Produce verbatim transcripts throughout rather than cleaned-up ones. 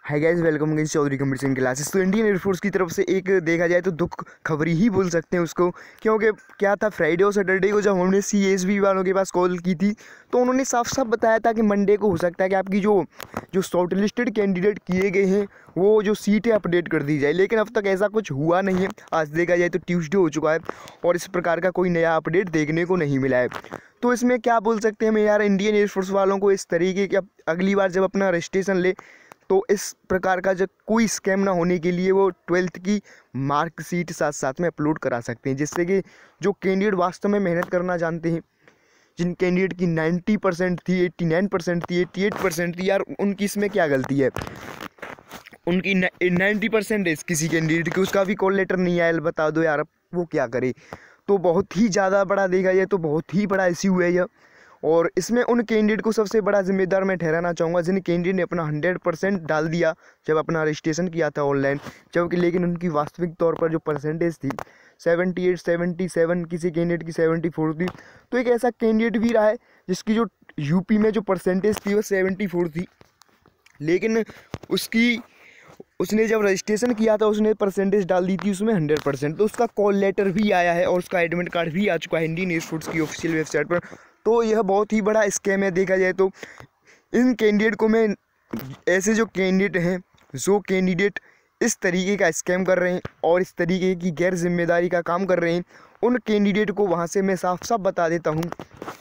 हाय guys, welcome guys Chaudhary competition classes. तो Indian air force की तरफ से एक देखा जाए तो दुख खबरी ही बोल सकते हैं उसको, क्योंकि क्या था, फ्राइडे और सैटरडे को जब हमने सी एस बी वालों के पास कॉल की थी तो उन्होंने साफ साफ बताया था कि मंडे को हो सकता है कि आपकी जो जो शॉर्ट लिस्टेड कैंडिडेट किए गए हैं वो जो सीटें अपडेट कर दी जाए, लेकिन अब तक ऐसा कुछ हुआ नहीं है। आज देखा जाए तो ट्यूसडे हो चुका है और इस प्रकार का कोई नया अपडेट देखने को नहीं मिला है। तो इसमें क्या बोल सकते हैं हम यार, इंडियन एयरफोर्स वालों को इस तरीके के अगली बार जब अपना रजिस्ट्रेशन ले तो इस प्रकार का जब कोई स्कैम ना होने के लिए वो ट्वेल्थ की मार्कशीट साथ साथ में अपलोड करा सकते हैं, जिससे कि जो कैंडिडेट वास्तव में मेहनत करना जानते हैं, जिन कैंडिडेट की नब्बे परसेंट थी, नवासी परसेंट थी, अट्ठासी परसेंट थी, यार उनकी इसमें क्या गलती है। उनकी नब्बे परसेंट है किसी कैंडिडेट की, उसका भी कॉल लेटर नहीं आया, बता दो यार अब वो क्या करे। तो बहुत ही ज़्यादा बड़ा देखा जाए तो बहुत ही बड़ा इश्यू है यह, और इसमें उन कैंडिडेट को सबसे बड़ा जिम्मेदार मैं ठहराना चाहूँगा जिन कैंडिडेट ने अपना हंड्रेड परसेंट डाल दिया जब अपना रजिस्ट्रेशन किया था ऑनलाइन, जबकि लेकिन उनकी वास्तविक तौर पर जो परसेंटेज थी अठहत्तर, सतहत्तर, किसी कैंडिडेट की चौहत्तर थी। तो एक ऐसा कैंडिडेट भी रहा है जिसकी जो यूपी में जो परसेंटेज थी वो चौहत्तर थी, लेकिन उसकी उसने जब रजिस्ट्रेशन किया था उसने परसेंटेज डाल दी थी उसमें हंड्रेड परसेंट। तो उसका कॉल लेटर भी आया है और उसका एडमिट कार्ड भी आ चुका है इंडियन एयरफोर्स की ऑफिशियल वेबसाइट पर। तो यह बहुत ही बड़ा स्कैम है देखा जाए तो। इन कैंडिडेट को मैं, ऐसे जो कैंडिडेट हैं, जो कैंडिडेट इस तरीके का स्कैम कर रहे हैं और इस तरीके की गैर जिम्मेदारी का काम कर रहे हैं, उन कैंडिडेट को वहाँ से मैं साफ साफ बता देता हूँ,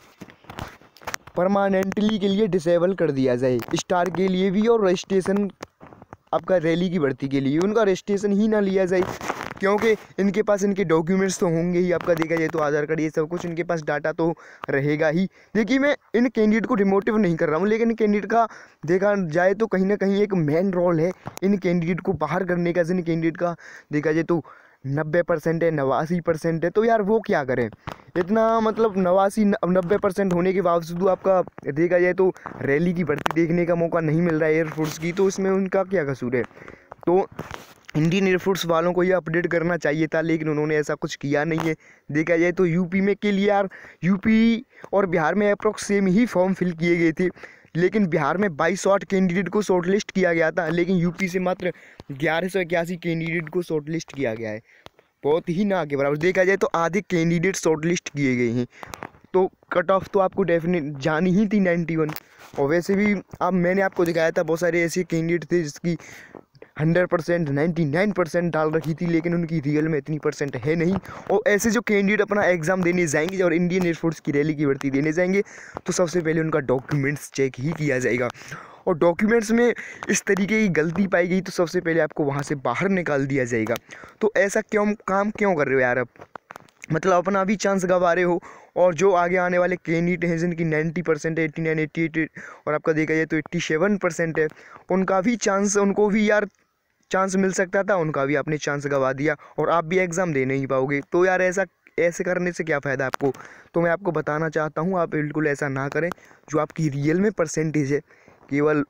परमानेंटली के लिए डिसेबल कर दिया जाए। स्टार के लिए भी और रजिस्ट्रेशन आपका रैली की भर्ती के लिए उनका रजिस्ट्रेशन ही ना लिया जाए, क्योंकि इनके पास इनके डॉक्यूमेंट्स तो होंगे ही, आपका देखा जाए तो आधार कार्ड ये सब कुछ इनके पास डाटा तो रहेगा ही। देखिए, मैं इन कैंडिडेट को डिमोटिव नहीं कर रहा हूँ, लेकिन कैंडिडेट का देखा जाए तो कहीं ना कहीं एक मेन रोल है इन कैंडिडेट को बाहर करने का। जिन कैंडिडेट का देखा जाए तो नब्बे परसेंट है, नवासी परसेंट है, तो यार वो क्या करें। इतना मतलब नवासी नब्बे परसेंट होने के बावजूद आपका देखा जाए तो रैली की भर्ती देखने का मौका नहीं मिल रहा है एयरफोर्स की, तो इसमें उनका क्या कसूर है। तो इंडियन एयरफोर्स वालों को ये अपडेट करना चाहिए था, लेकिन उन्होंने ऐसा कुछ किया नहीं है। देखा जाए तो यूपी में के लिए यार, यूपी और बिहार में अप्रोक्स सेम ही फॉर्म फिल किए गए थे, लेकिन बिहार में बाईस सौ आठ कैंडिडेट को शॉर्टलिस्ट किया गया था, लेकिन यूपी से मात्र ग्यारह सौ इक्यासी कैंडिडेट को शॉर्टलिस्ट किया गया है। बहुत ही ना के बराबर देखा जाए तो आधे कैंडिडेट शॉर्टलिस्ट किए गए हैं। तो कट ऑफ तो आपको डेफिनेट जानी ही थी इक्यानवे, और वैसे भी अब मैंने आपको दिखाया था बहुत सारे ऐसे कैंडिडेट थे जिसकी hundred percent ninety nine percent डाल रखी थी, लेकिन उनकी रियल में इतनी परसेंट है नहीं। और ऐसे जो कैंडिडेट अपना एग्ज़ाम देने जाएंगे और इंडियन एयरफोर्स की रैली की भर्ती देने जाएंगे तो सबसे पहले उनका डॉक्यूमेंट्स चेक ही किया जाएगा, और डॉक्यूमेंट्स में इस तरीके की गलती पाई गई तो सबसे पहले आपको वहाँ से बाहर निकाल दिया जाएगा। तो ऐसा क्यों काम क्यों कर रहे हो यार, अब मतलब अपना भी चांस गंवा रहे हो, और जो आगे आने वाले कैंडिडेट हैं जिनकी नब्बे परसेंट है, नवासी, अट्ठासी और आपका देखा जाए तो सत्तासी परसेंट है, उनका भी चांस, उनको भी यार चांस मिल सकता था, उनका भी आपने चांस गंवा दिया और आप भी एग्ज़ाम दे नहीं पाओगे। तो यार ऐसा ऐसे करने से क्या फ़ायदा आपको। तो मैं आपको बताना चाहता हूँ आप बिल्कुल ऐसा ना करें। जो आपकी रियल में परसेंटेज है केवल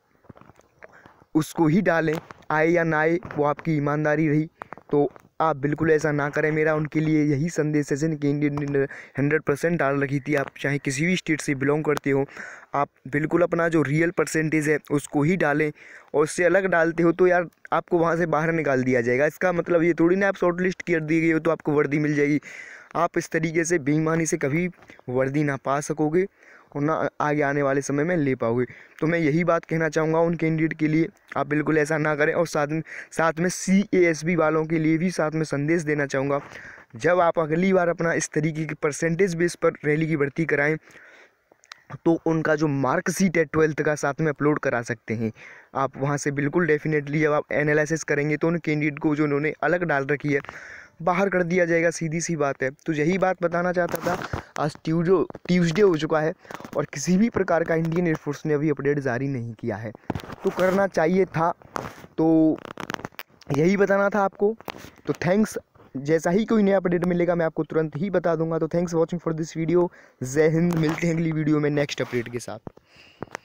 उसको ही डालें, आए या ना आए वो आपकी ईमानदारी रही। तो आप बिल्कुल ऐसा ना करें, मेरा उनके लिए यही संदेश है जिन कैंडिडेट ने हंड्रेड परसेंट डाल रखी थी। आप चाहे किसी भी स्टेट से बिलोंग करते हो, आप बिल्कुल अपना जो रियल परसेंटेज है उसको ही डालें, और उससे अलग डालते हो तो यार आपको वहाँ से बाहर निकाल दिया जाएगा। इसका मतलब ये थोड़ी ना आप शॉर्ट लिस्ट कर दी गई हो तो आपको वर्दी मिल जाएगी। आप इस तरीके से बेईमानी से कभी वर्दी ना पा सकोगे और ना आगे आने वाले समय में ले पाओगे। तो मैं यही बात कहना चाहूँगा उन कैंडिडेट के लिए, आप बिल्कुल ऐसा ना करें। और साथ में साथ में सी ए एस बी वालों के लिए भी साथ में संदेश देना चाहूँगा, जब आप अगली बार अपना इस तरीके की परसेंटेज बेस पर रैली की भर्ती कराएं तो उनका जो मार्कशीट है ट्वेल्थ का साथ में अपलोड करा सकते हैं आप वहाँ से। बिल्कुल डेफिनेटली जब आप एनालिसिस करेंगे तो उन कैंडिडेट को जो उन्होंने अलग डाल रखी है बाहर कर दिया जाएगा, सीधी सी बात है। तो यही बात बताना चाहता था। आज ट्यूजो ट्यूसडे हो चुका है और किसी भी प्रकार का इंडियन एयरफोर्स ने अभी अपडेट जारी नहीं किया है, तो करना चाहिए था। तो यही बताना था आपको। तो थैंक्स, जैसा ही कोई नया अपडेट मिलेगा मैं आपको तुरंत ही बता दूंगा। तो thanks watching for this video. जय हिंद, मिलते हैं अगली वीडियो में नेक्स्ट अपडेट के साथ।